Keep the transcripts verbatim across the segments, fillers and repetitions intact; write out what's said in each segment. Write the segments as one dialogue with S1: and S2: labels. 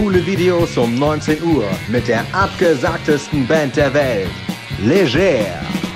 S1: Coole Videos um neunzehn Uhr mit der abgesagtesten Band der Welt. Leger.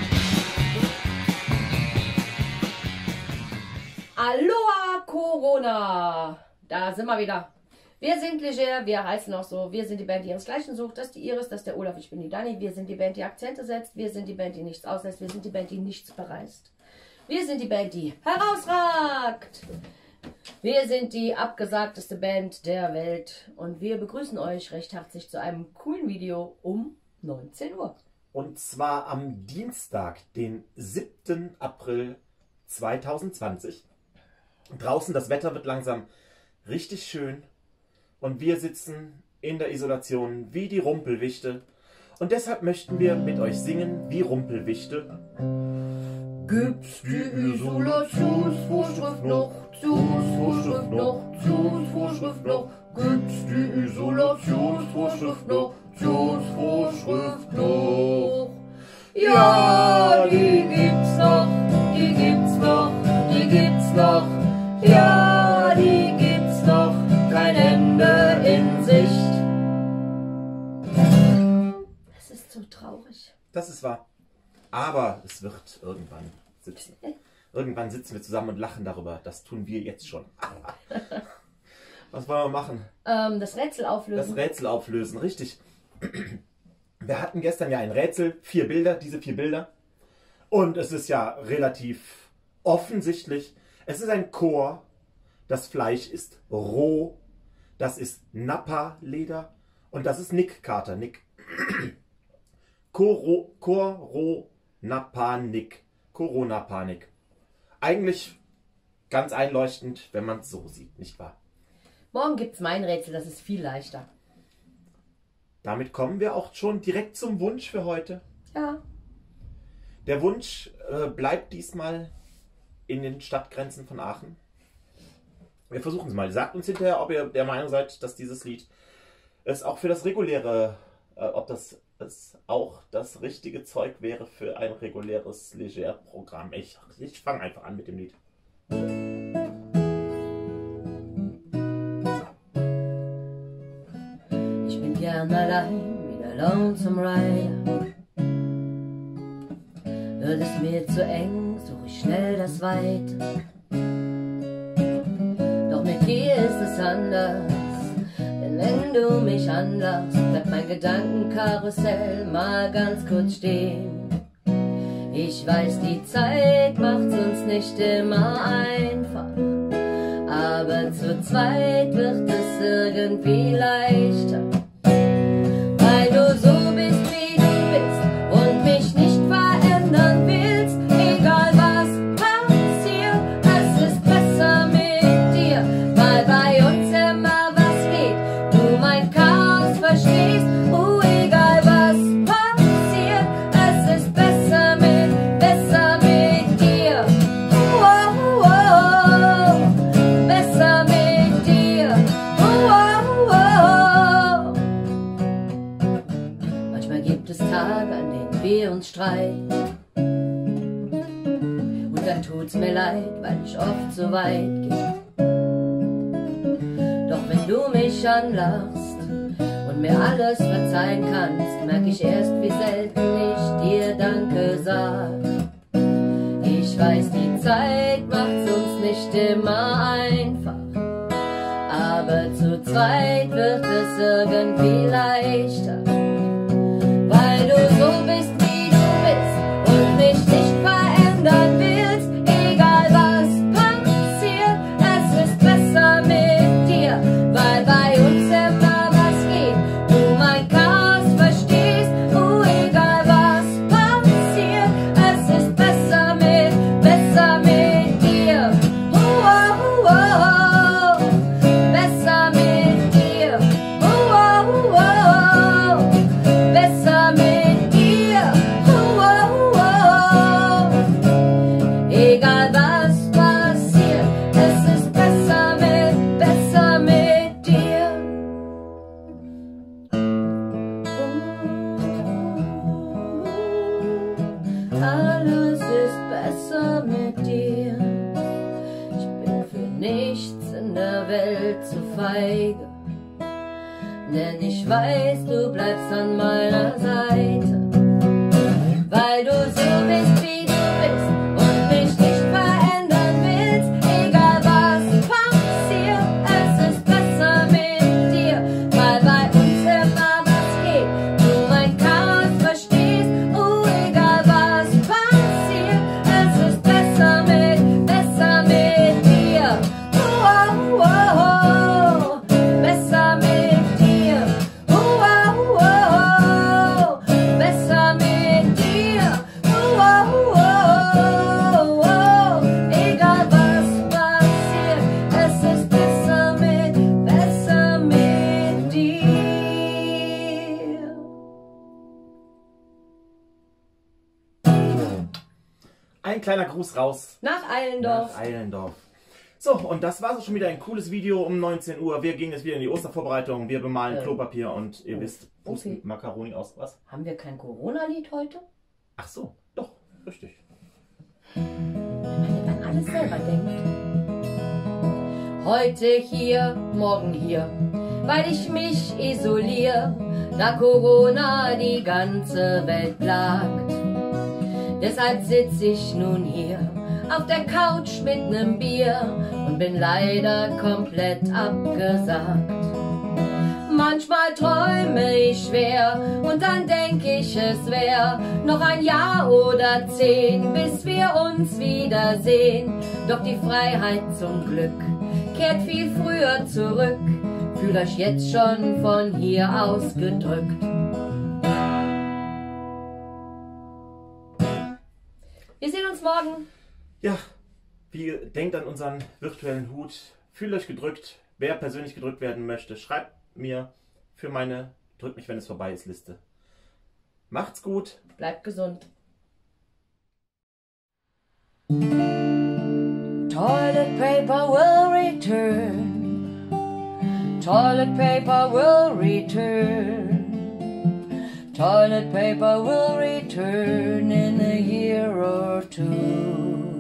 S2: Aloha Corona! Da sind wir wieder. Wir sind Leger, wir heißen auch so. Wir sind die Band, die ihresgleichen sucht. Das ist die Iris, das ist der Olaf, ich bin die Dani. Wir sind die Band, die Akzente setzt. Wir sind die Band, die nichts auslässt. Wir sind die Band, die nichts bereist. Wir sind die Band, die herausragt. Wir sind die abgesagteste Band der Welt. Und wir begrüßen euch recht herzlich zu einem coolen Video um neunzehn Uhr.
S3: Und zwar am Dienstag, den siebten April zweitausendzwanzig. Draußen das Wetter wird langsam richtig schön. Und wir sitzen in der Isolation wie die Rumpelwichte. Und deshalb möchten wir mit euch singen wie Rumpelwichte.
S2: Gibt's die Isolationsvorschrift noch? Vorschrift noch? Vorschrift noch? Gibt's die Isolationsvorschrift noch? Vorschrift noch? Ja, die gibt's noch, die gibt's noch, die gibt's noch. Ja, die gibt's noch, kein Ende in Sicht. Das ist so traurig.
S3: Das ist wahr. Aber es wird irgendwann sitzen. Irgendwann sitzen wir zusammen und lachen darüber. Das tun wir jetzt schon. Was wollen wir machen?
S2: Ähm, das Rätsel auflösen.
S3: Das Rätsel auflösen, richtig. Wir hatten gestern ja ein Rätsel, vier Bilder, diese vier Bilder. Und es ist ja relativ offensichtlich. Es ist ein Chor. Das Fleisch ist roh. Das ist Nappa-Leder. Und das ist Nick Carter. Nick. Koro, Koro, Nappa-Nick. Corona-Panik. Eigentlich ganz einleuchtend, wenn man es so sieht, nicht wahr?
S2: Morgen gibt es mein Rätsel, das ist viel leichter.
S3: Damit kommen wir auch schon direkt zum Wunsch für heute.
S2: Ja.
S3: Der Wunsch äh, bleibt diesmal in den Stadtgrenzen von Aachen. Wir versuchen es mal. Sagt uns hinterher, ob ihr der Meinung seid, dass dieses Lied es auch für das reguläre, äh, ob das es auch das richtige Zeug wäre für ein reguläres Leger-Programm. Ich, ich fange einfach an mit dem Lied.
S2: Ich bin gern allein wie der Lonesome Rider. Wird es mir zu eng, suche ich schnell das Weite. Doch mit dir ist es anders. Denn wenn du mich anlachst, bleibt mein Gedankenkarussell mal ganz kurz stehen. Ich weiß, die Zeit macht's uns nicht immer einfach, aber zu zweit wird es irgendwie leichter. Weil du so bist, wie du bist und mich nicht verändern willst, egal was passiert, es ist besser mit dir, weil bei uns immer was geht, du mein Chaos verstehst. Oh, egal was passiert, es ist besser mit, besser mit dir. Oh, oh, oh, besser mit dir. Oh, oh, oh. Manchmal gibt es Tage, an denen wir uns streiten. Und dann tut's mir leid, weil ich oft so weit gehe. Doch wenn du mich anlachst und mir alles verzeihen kannst, merk ich erst, wie selten ich dir Danke sag. Ich weiß, die Zeit macht's uns nicht immer einfach, aber zu zweit wird es irgendwie leichter. Weil du so bist, wie du bist und mich nicht verändern willst, egal was passiert, es ist besser mit dir, weil bei uns immer was geht, du mein Chaos verstehst. Oh, egal was passiert, es ist besser mit, besser mit dir. Oh, oh, oh, oh, besser mit dir. Oh, oh, oh, oh, besser mit dir. Oh, oh, oh, egal was passiert, es ist besser mit, besser mit dir. Alles ist besser mit dir. Ich bin für nichts in der Welt zu feige. denn ich weiß, du bleibst an meiner Seite, weil du so bist, wie du bist und mich nicht verändern willst. Egal was passiert, es ist besser mit dir, weil bei uns immer was geht, du mein Chaos verstehst. Oh, egal was passiert, es ist besser mit, besser mit dir. Oh, oh, oh, oh. Besser mit dir. Oh, oh, oh, oh. Besser mit dir. Oh, oh, oh, oh. Egal was passiert, es ist besser mit, besser mit dir.
S3: Ein kleiner Gruß raus
S2: Nach Eilendorf.
S3: nach Eilendorf. So, und das war schon wieder ein cooles Video um neunzehn Uhr. Wir gehen jetzt wieder in die Ostervorbereitung. Wir bemalen
S2: Äh.
S3: Klopapier und ihr wisst, pusten
S2: okay.
S3: Macaroni aus. Was?
S2: Haben wir kein Corona-Lied heute?
S3: Ach so, doch, richtig.
S2: Wenn man an alles selber denkt. Heute hier, morgen hier, weil ich mich isoliere, da Corona die ganze Welt plagt. Deshalb sitz ich nun hier auf der Couch mit nem Bier und bin leider komplett abgesagt. Manchmal träume ich schwer und dann denk ich, es wär noch ein Jahr oder zehn, bis wir uns wiedersehen. Doch die Freiheit zum Glück kehrt viel früher zurück. Fühlt euch jetzt schon von hier aus gedrückt. Wir sehen uns morgen.
S3: Ja, wie, denkt an unseren virtuellen Hut. Fühlt euch gedrückt. Wer persönlich gedrückt werden möchte, schreibt mir für meine Drück mich, wenn es vorbei ist Liste. Macht's gut.
S2: Bleibt gesund. Toilet paper will return. Toilet paper will return. Toilet paper will return in a year or two.